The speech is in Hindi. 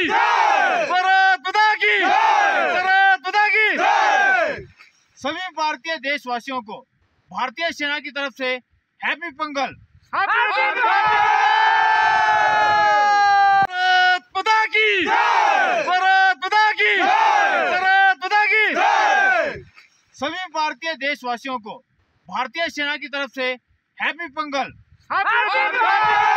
भारत माता की, भारत माता की। सभी भारतीय देशवासियों को भारतीय सेना की तरफ से हैप्पी पोंगल। भारत माता की, भारत माता की, भारत माता की। सभी भारतीय देशवासियों को भारतीय सेना की तरफ से हैप्पी पोंगल।